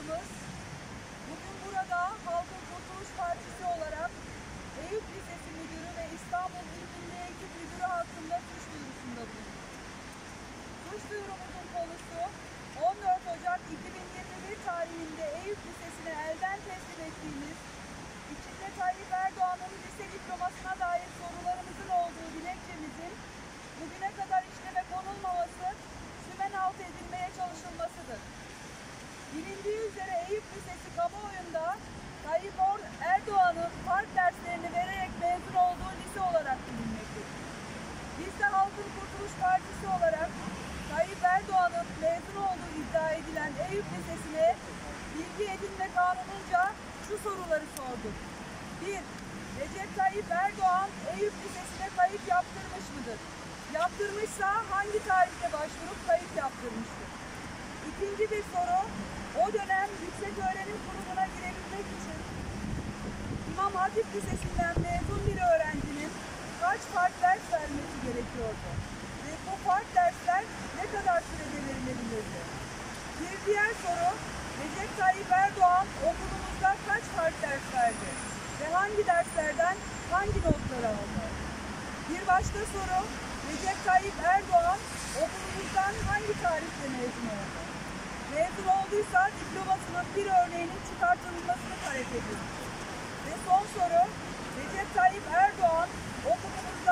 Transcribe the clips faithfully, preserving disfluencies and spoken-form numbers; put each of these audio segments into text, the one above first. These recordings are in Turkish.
amacımız bugün burada Halkın Kurtuluş Partisi olarak Eyüp Lisesi Müdürü ve İstanbul İl Milli Eğitim Müdürü hakkında suç duyurusunda bulunduk. Suç duyurumuzun konusu on dört Ocak iki bin yirmi bir tarihinde Eyüp Lisesi'ne elden teslim ettiğimiz, içinde Tayyip Erdoğan'ın lise diplomasına dair sorularımızın olduğu dilekçemizin bugüne kadar işleme konulmaması, sümen altı edilmeye çalışılmasıdır. Bilindiği üzere Eyüp Lisesi kamuoyunda Tayyip Erdoğan'ın fark derslerini vererek mezun olduğu lise olarak bilinmektedir. Biz de Halkın Kurtuluş Partisi olarak Tayyip Erdoğan'ın mezun olduğu iddia edilen Eyüp Lisesi'ne bilgi edinme kanununca şu soruları sorduk. bir. Recep Tayyip Erdoğan Eyüp Lisesi'ne kayıt yaptırmış mıdır? Yaptırmışsa hangi tarihte başvurup kayıt yaptırmıştır? İkinci bir soru, o dönem Yükseköğrenim Kurumu'na girebilmek için İmam Hatip Lisesi'nden mezun bir öğrencinin kaç fark ders vermesi gerekiyordu? Ve bu fark dersler ne kadar sürede verilebilirdi? Bir diğer soru, Recep Tayyip Erdoğan okulumuzda kaç fark ders verdi? Ve hangi derslerden hangi notları aldı? Bir başka soru, Recep Tayyip Erdoğan okulumuzdan hangi tarihte mezun oldu? Mezun olduysa diplomasının bir örneğinin çıkartılmasını talep ediyoruz. Ve son soru, Recep Tayyip Erdoğan okulumuzda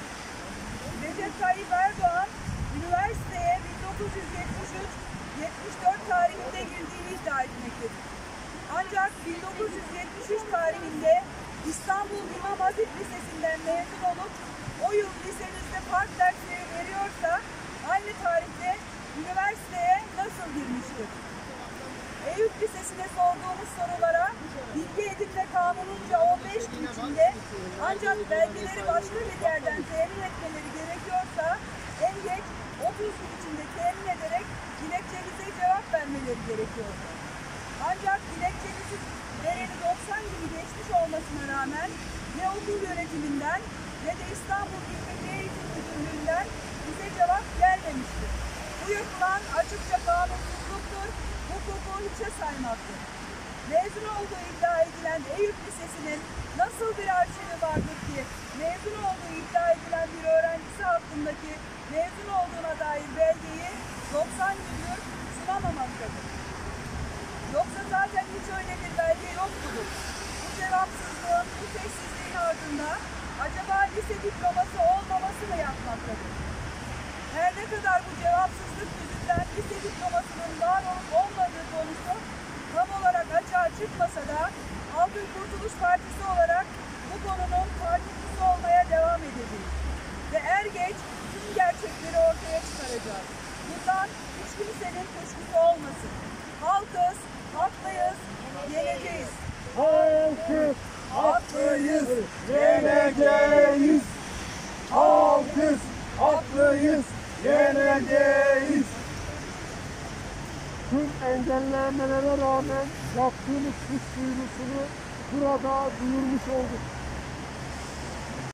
Recep Tayyip Erdoğan üniversiteye bin dokuz yüz yetmiş üç yetmiş dört tarihinde girdiğini iddia etmektedir. Ancak bin dokuz yüz yetmiş üç tarihinde İstanbul İmam Hatip Lisesi'nden mezun olup o yıl lisemizde fark dersleri veriyorsa aynı tarihte üniversiteye nasıl girmiştir? Eyüp Lisesi'ne sorduğumuz sorulara bilgi edinme kanununca on beş gün içinde ancak belgeleri başka bir yerden temin etmeleri gerekiyorsa en geç otuz gün içinde temin ederek dilekçemize cevap vermeleri gerekiyordu. Ancak dilekçemizin vereli doksan günü geçmiş olmasına rağmen ne okul yönetiminden ne de İstanbul İl Milli Eğitim Müdürlüğü'nden bize cevap gelmemiştir. Bu yapılan açıkça kanunsuzluktur, hukuku hiçe saymaktır. Mezun olduğu iddia edilen Eyüp Lisesi'nin nasıl bir arşivi vardır ki mezun olduğu iddia edilen bir öğrencisi hakkındaki mezun olduğuna dair belgeyi doksan gündür sunamamaktadır? Yoksa zaten hiç öyle bir belge yok mudur? Bu cevapsızlığın, bu sessizliğin ardında acaba lise diploması olmaması mı yatmaktadır? Her ne kadar bu cevapsızlık yüzünden lise diplomasının var olup olmadığı konusu tam olarak açığa çıkmasa da Halkın Kurtuluş Partisi olarak bu konunun takipçisi olmaya devam edeceğiz. Ve er geç tüm gerçekleri ortaya çıkaracağız. Bundan hiç kimsenin kuşkusu olmasın. Halkız, haklıyız, yeneceğiz. Halkız, haklıyız, yeneceğiz. Halkız, haklıyız, yeneceğiz. Tüm engellemelere rağmen yaptığımız suç duyurusunu burada duyurmuş olduk.